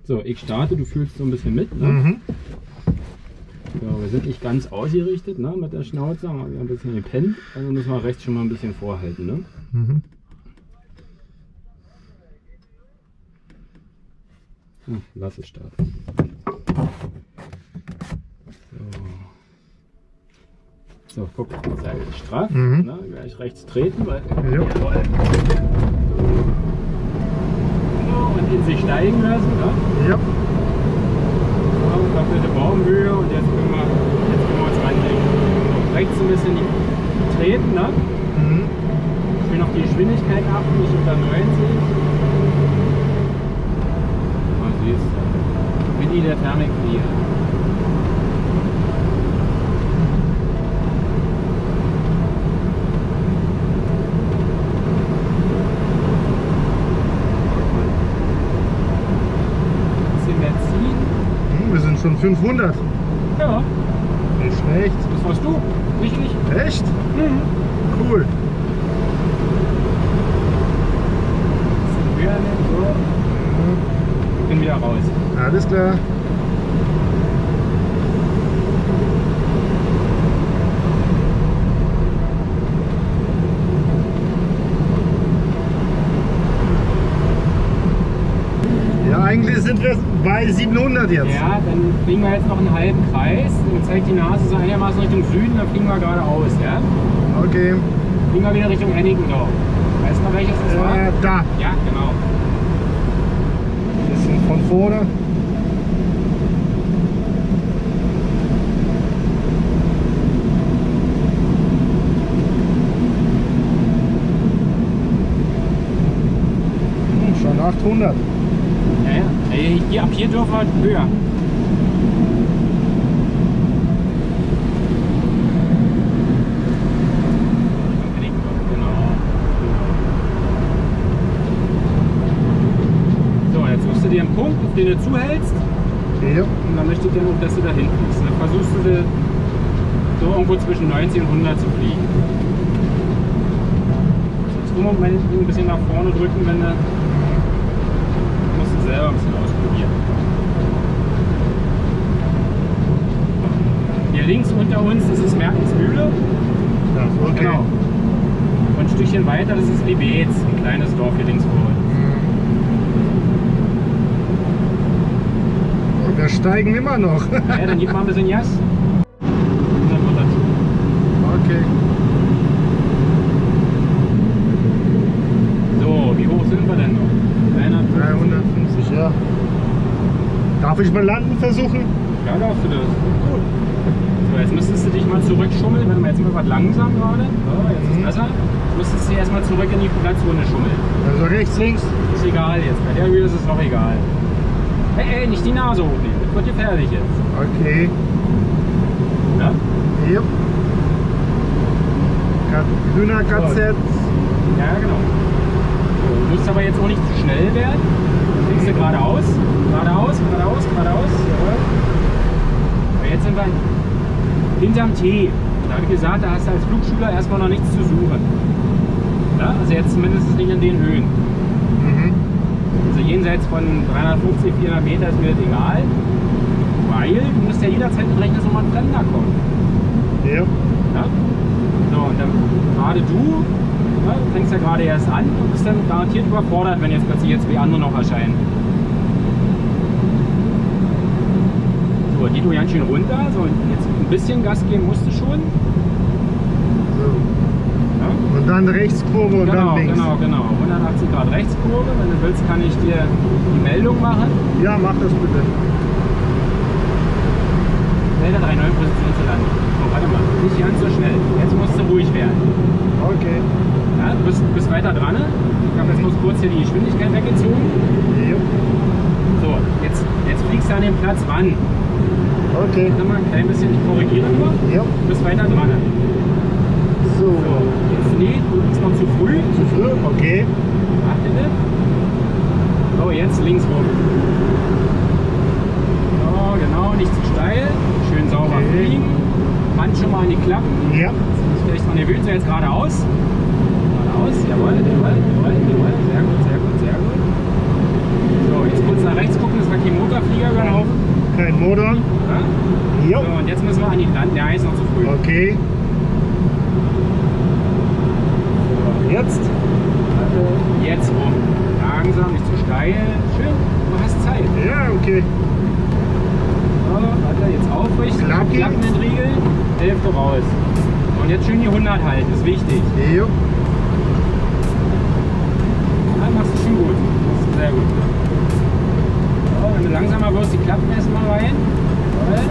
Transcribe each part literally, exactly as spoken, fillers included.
So, ich starte, du fühlst so ein bisschen mit. Ne? Mhm. Ja, wir sind nicht ganz ausgerichtet, ne, mit der Schnauze, haben wir ein bisschen gepennt, also müssen wir rechts schon mal ein bisschen vorhalten. Ne? Mhm. Hm, lass es starten. So, so guck, Seil ist straff, Mhm. ne, gleich rechts treten, weil Ja. jawohl. So, und in sich steigen lassen. Ne? Ja. Doppelte Baumhöhe und jetzt können wir, jetzt können wir uns reinlegen. Rechts ein bisschen treten, ne? Mhm. Ich will noch die Geschwindigkeit achten, nicht unter neunzig. Man siehst du. Mini der Thermikflieger. Wir sind schon fünfhundert. Ja. Nicht schlecht. Das warst du, nicht ich. Echt? Mhm. Cool. Bisschen höher nehmen, so. Mhm. Bin wieder raus. Alles klar. Ja, eigentlich sind wir bei siebenhundert jetzt. Ja, dann fliegen wir jetzt noch einen halben Kreis. Dann zeigt die Nase so einigermaßen Richtung Süden, dann fliegen wir geradeaus, ja? Okay. Fliegen wir wieder Richtung Hennigendorf. Weißt du, welches das war? Äh, da. Ja, genau. Bisschen von vorne. Hm, schon achthundert. Ja, ja. Ey, hier, ab hier dürfen wir höher. Genau. So, jetzt suchst du dir einen Punkt, auf den du zuhältst. Ja. Und dann möchte ich dir noch, dass du da hinten fliegst. Dann versuchst du so irgendwo zwischen neunzig und hundert zu fliegen. Jetzt rum und ein bisschen nach vorne drücken, wenn du. Musst du selber ein bisschen ausprobieren. Hier links unter uns, das ist Mertensmühle. Ja, okay. Genau. Und ein Stückchen weiter, das ist Libetz, ein kleines Dorf hier links vor uns. Und wir steigen immer noch. Ja, dann gib mal ein bisschen Gas. Und dann runter. Okay. So, wie hoch sind wir denn noch? dreihundertfünfzig, ja. Darf ich mal landen versuchen? Ja, darfst du das. Gut. So, jetzt müsstest du dich mal zurückschummeln. Wenn wir jetzt mal was langsam gerade. So, jetzt ist Mhm. besser. Müsstest du erstmal zurück in die Platzrunde schummeln. Also rechts, links. Ist egal jetzt. Bei der Höhe ist es noch egal. Hey, ey, nicht die Nase hochnehmen. Das wird gefährlich jetzt. Okay. Ja? Hier. Hühner K Z. Ja, genau. So, du musst aber jetzt auch nicht zu schnell werden. Dann fliegst du geradeaus, geradeaus, geradeaus, geradeaus. Jawohl. Aber jetzt sind wir hinterm T. Da habe ich gesagt, da hast du als Flugschüler erstmal noch nichts zu suchen. Ja, also jetzt zumindest nicht in den Höhen. Mhm. Also jenseits von dreihundertfünfzig, vierhundert Meter ist mir das egal. Weil du musst ja jederzeit mit rechnen, dass nochmal ein Fremder kommt. Ja. Ja? So, und dann gerade du, ja, du fängst ja gerade erst an und bist dann garantiert überfordert, wenn jetzt plötzlich jetzt wie andere noch erscheinen. So, die du ganz schön runter, so jetzt ein bisschen Gas geben musst du schon. So. Ja? Und dann Rechtskurve und Genau, dann links. genau, genau. hundertachtzig Grad Rechtskurve, wenn du willst, kann ich dir die Meldung machen. Ja, mach das bitte. Melde drei neun Position zu landen. So, warte mal, nicht ganz so schnell. Jetzt musst du ruhig werden. Okay. Ja, du bist, bist weiter dran. Ich habe jetzt bloß kurz hier die Geschwindigkeit weggezogen. Ja. So, jetzt, jetzt fliegst du an den Platz ran. Okay. Warte mal, ein klein bisschen, ich korrigiere nur. Ja. Du bist weiter dran. So. So, jetzt nee, du bist noch zu früh. Zu früh? Okay. Warte bitte. So, jetzt links rum. So, genau, nicht zu steil. Schön sauber Okay. fliegen. Hand schon mal an die Klappen. Ja. Ich vielleicht noch nervös, so jetzt geradeaus. Geradeaus, jawohl, jawohl, jawohl, jawohl. Sehr gut, sehr gut, sehr gut. So, jetzt kurz nach rechts gucken, dass wir keinen Okay. So, warte, jetzt aufrichten, Klappi. klappen den Riegel, Hälfte raus. Und jetzt schön die hundert halten, ist wichtig. Jo. Ja, machst du schon gut. Das ist sehr gut. So, wenn du langsamer wirst, die Klappen erstmal rein. Jawohl.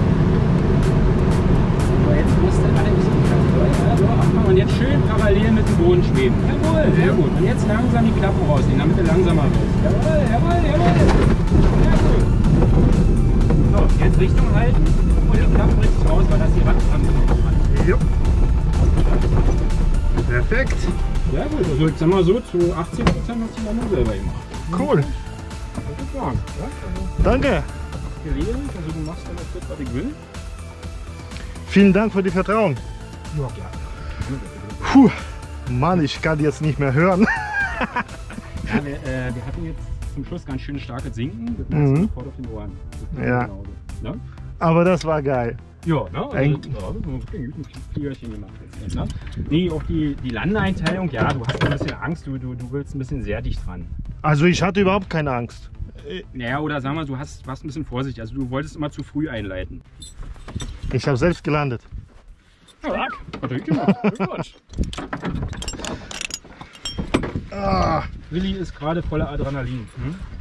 So, jetzt musst du alle ein bisschen ja, so, abmachen. Und jetzt schön parallel mit dem Boden schweben. Jawohl, sehr gut. Und jetzt langsam die Klappen rausnehmen, damit du langsamer wirst. Jawohl, jawohl, jawohl. Sehr gut. So, jetzt Richtung halten und die Klappen richtig raus, weil das die Radbremse noch hat. Jo. Perfekt. Sehr gut, also ich sag mal so, zu achtzig Prozent hast du dann selber gemacht. Cool. Das ist sagen. Ja, also Danke. geregelt, also du machst dann auch das, was ich will. Vielen Dank für die Vertrauen. Ja, klar. Puh. Mann, ich kann jetzt nicht mehr hören. Ja, wir, äh, wir hatten jetzt zum Schluss ganz schön starkes Sinken. Das Mhm. merkst du sofort auf den Ohren. Das ist Ja. genauso, ne? Aber das war geil. Ja, ne? Also, Ein- ja, das haben wir wirklich ein Fliegerchen gemacht jetzt, ne? Nee, auch die, die Landeinteilung, ja, du hast ein bisschen Angst, du, du, du willst ein bisschen sehr dicht dran. Also ich hatte überhaupt keine Angst. Naja, oder sagen wir, du hast, warst ein bisschen vorsichtig, also du wolltest immer zu früh einleiten. Ich habe selbst gelandet. Ja, hat er gemacht. Glückwunsch. Ah, Willi ist gerade voller Adrenalin. Hm?